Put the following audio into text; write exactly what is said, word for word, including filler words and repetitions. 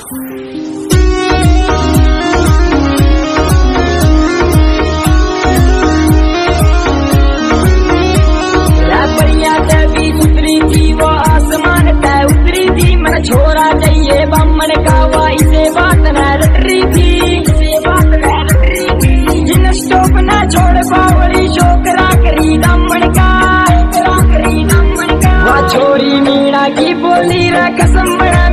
छोरा चाहिए बामण का वाई से बात न रटरी थी, से बात न रटरी थी। जिन स्टॉप न छोड़ पावड़ी छोकरा करी दामण का, छोकरा करी दामण का। वो छोरी मीणा की बोली रा कसम बड़ा